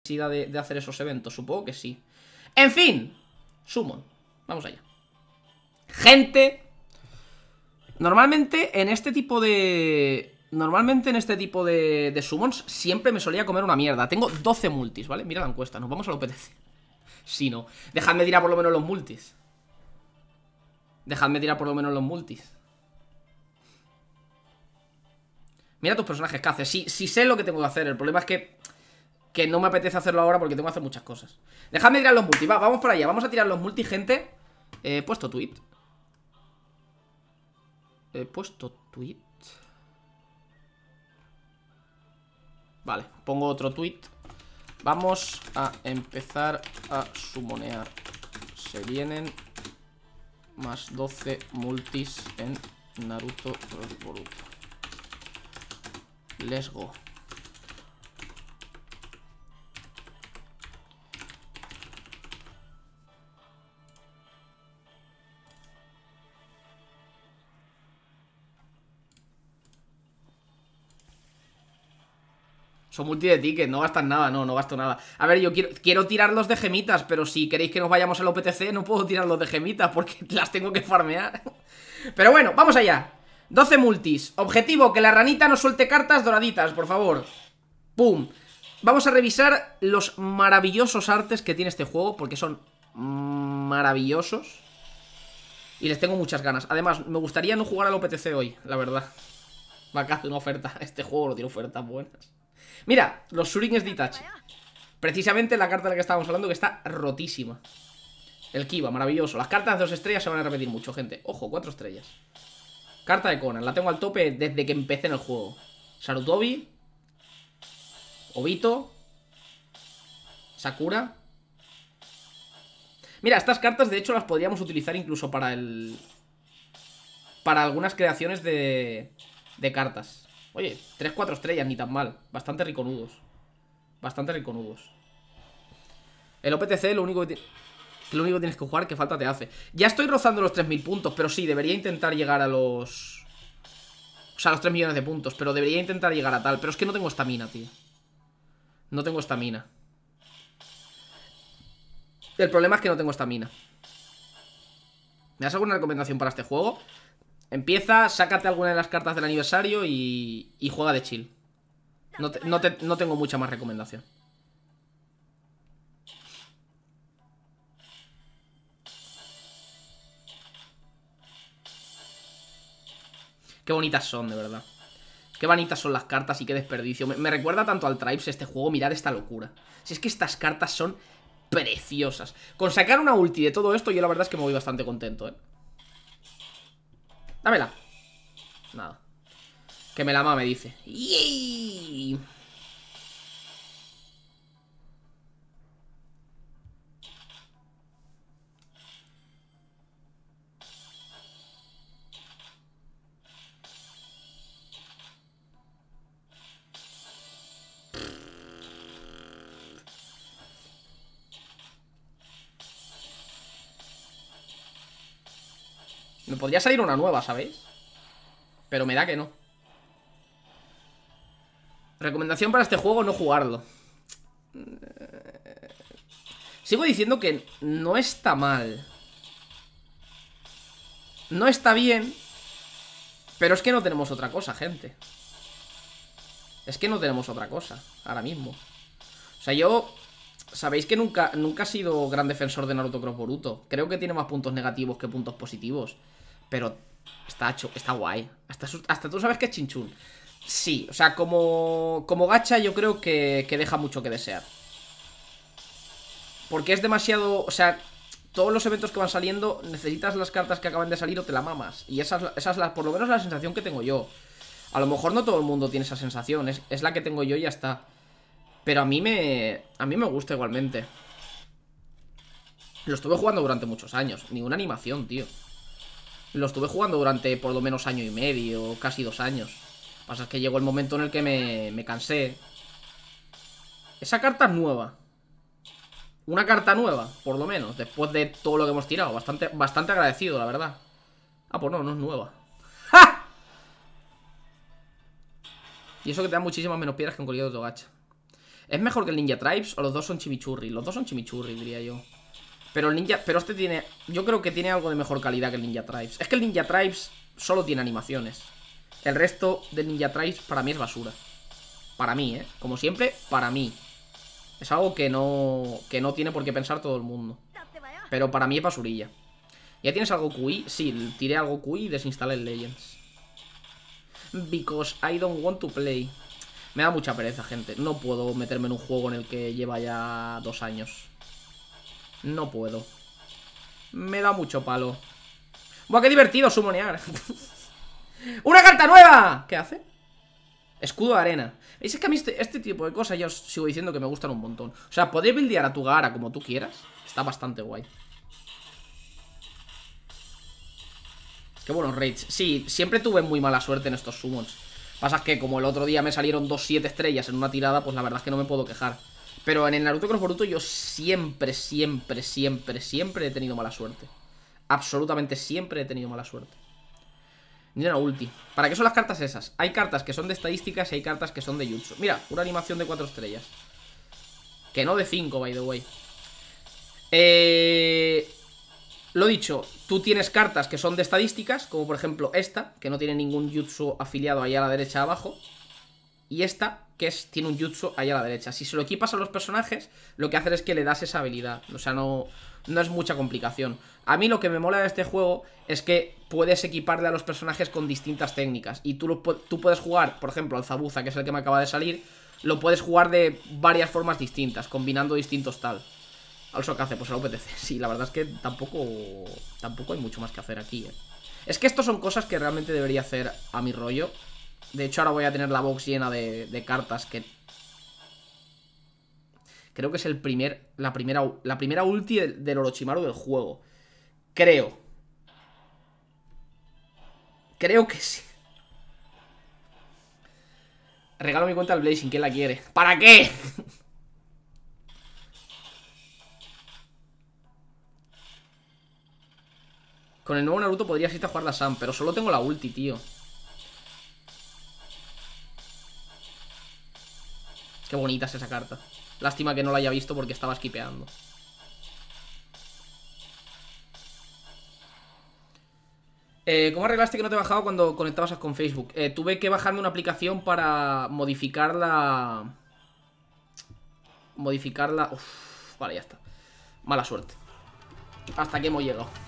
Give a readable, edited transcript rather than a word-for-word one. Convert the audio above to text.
necesidad de hacer esos eventos. Supongo que sí. En fin, Summon. Vamos allá. Gente. Normalmente en este tipo de summons siempre me solía comer una mierda. Tengo 12 multis, ¿vale? Mira la encuesta, nos vamos a lo PTC. Si no, dejadme tirar por lo menos los multis. Dejadme tirar por lo menos los multis. Mira tus personajes que haces. Sí sé lo que tengo que hacer. El problema es que no me apetece hacerlo ahora porque tengo que hacer muchas cosas. Dejadme tirar los multis. Va, vamos para allá. Vamos a tirar los multis, gente. He puesto tweet. Vale, pongo otro tweet. Vamos a empezar a summonear. Se vienen más 12 multis en Naruto Cross Boruto. Let's go. Son multi de tickets, no gastan nada, no gasto nada. A ver, yo quiero tirarlos de gemitas, pero si queréis que nos vayamos al OPTC, no puedo tirarlos de gemitas porque las tengo que farmear. Pero bueno, vamos allá. 12 multis. Objetivo, que la ranita nos suelte cartas doraditas, por favor. ¡Pum! Vamos a revisar los maravillosos artes que tiene este juego, porque son maravillosos. Y les tengo muchas ganas. Además, me gustaría no jugar al OPTC hoy, la verdad. Va a hacer una oferta. Este juego no tiene ofertas buenas. Mira, los Shurikens de Itachi. Precisamente la carta de la que estábamos hablando, que está rotísima. El Kiba, maravilloso. Las cartas de 2 estrellas se van a repetir mucho, gente. Ojo, 4 estrellas. Carta de Conan, la tengo al tope desde que empecé en el juego. Sarutobi, Obito, Sakura. Mira, estas cartas de hecho las podríamos utilizar incluso para algunas creaciones de cartas. Oye, 3-4 estrellas, ni tan mal. Bastante riconudos. Bastante riconudos. El OPTC lo único que tienes que jugar, que falta te hace. Ya estoy rozando los 3000 puntos, pero sí, debería intentar llegar a los... O sea, a los 3 millones de puntos, pero debería intentar llegar a tal. Pero es que no tengo estamina, tío. No tengo estamina. El problema es que no tengo estamina. ¿Me das alguna recomendación para este juego? Empieza, sácate alguna de las cartas del aniversario y juega de chill. No tengo mucha más recomendación. Qué bonitas son, de verdad. Qué bonitas son las cartas y qué desperdicio. Me recuerda tanto al Tribes este juego. Mirad esta locura. Si es que estas cartas son preciosas. Con sacar una ulti de todo esto, yo la verdad es que me voy bastante contento, ¿eh? Dámela. Nada. Que me la mame, dice. ¡Yey! Me podría salir una nueva, ¿sabéis? Pero me da que no. Recomendación para este juego, no jugarlo. Sigo diciendo que no está mal. No está bien. Pero es que no tenemos otra cosa, gente. Es que no tenemos otra cosa ahora mismo. O sea, yo... Sabéis que nunca he sido gran defensor de Naruto Cross Boruto. Creo que tiene más puntos negativos que puntos positivos. Pero está guay. Hasta tú sabes que es chinchún. Sí, o sea, como gacha yo creo que deja mucho que desear. Porque es demasiado... O sea, todos los eventos que van saliendo, necesitas las cartas que acaban de salir o te la mamas. Y esa es por lo menos la sensación que tengo yo. A lo mejor no todo el mundo tiene esa sensación. Es la que tengo yo y ya está. Pero a mí me gusta igualmente. Lo estuve jugando durante muchos años. Ninguna animación, tío. Lo estuve jugando durante por lo menos año y medio, casi 2 años. Lo que pasa es que llegó el momento en el que me cansé. Esa carta es nueva. Una carta nueva, por lo menos. Después de todo lo que hemos tirado. Bastante agradecido, la verdad. Ah, pues no es nueva. ¡Ja! Y eso que te da muchísimas menos piedras que en cualquier otro gacha. ¿Es mejor que el Ninja Tribes o los dos son chimichurri? Los dos son chimichurri, diría yo. Pero el Ninja... Pero este tiene... Yo creo que tiene algo de mejor calidad que el Ninja Tribes. Es que el Ninja Tribes solo tiene animaciones. El resto del Ninja Tribes para mí es basura. Para mí, ¿eh? Como siempre, para mí. Es algo que no tiene por qué pensar todo el mundo. Pero para mí es basurilla. ¿Ya tienes algo QI? Sí, tiré algo QI y desinstalé el Legends. Because I don't want to play. Me da mucha pereza, gente. No puedo meterme en un juego en el que lleva ya 2 años. No puedo. Me da mucho palo. ¡Buah, qué divertido sumonear! ¡Una carta nueva! ¿Qué hace? Escudo de arena. ¿Veis? Es que a mí este tipo de cosas yo os sigo diciendo que me gustan un montón. O sea, poder buildear a tu Gaara como tú quieras está bastante guay. Qué buenos raids. Sí, siempre tuve muy mala suerte en estos summons. Pasa que como el otro día me salieron 2 7 estrellas en una tirada, pues la verdad es que no me puedo quejar. Pero en el Naruto Cross Boruto yo siempre he tenido mala suerte. Absolutamente siempre he tenido mala suerte. Ni una ulti. ¿Para qué son las cartas esas? Hay cartas que son de estadísticas y hay cartas que son de jutsu. Mira, una animación de 4 estrellas. Que no de 5, by the way. Lo dicho, tú tienes cartas que son de estadísticas, como por ejemplo esta, que no tiene ningún jutsu afiliado ahí a la derecha abajo. Y esta, que tiene un jutsu ahí a la derecha. Si se lo equipas a los personajes, lo que haces es que le das esa habilidad. O sea, no es mucha complicación. A mí lo que me mola de este juego es que puedes equiparle a los personajes con distintas técnicas. Y tú puedes jugar, por ejemplo, al Zabuza, que es el que me acaba de salir. Lo puedes jugar de varias formas distintas, combinando distintos tal. ¿Also qué hace? Pues el OPTC. Sí, la verdad es que tampoco hay mucho más que hacer aquí, ¿eh? Es que estos son cosas que realmente debería hacer a mi rollo. De hecho, ahora voy a tener la box llena de cartas que... Creo que es la primera ulti del Orochimaru del juego. Creo que sí. Regalo mi cuenta al Blazing, ¿quién la quiere? ¿Para qué? Con el nuevo Naruto podrías irte a jugar la Sam, pero solo tengo la ulti, tío. Qué bonita es esa carta. Lástima que no la haya visto porque estaba skipeando. ¿Cómo arreglaste que no te bajaba cuando conectabas con Facebook? Tuve que bajarme una aplicación para modificarla. Uf, vale, ya está. Mala suerte. Hasta aquí hemos llegado.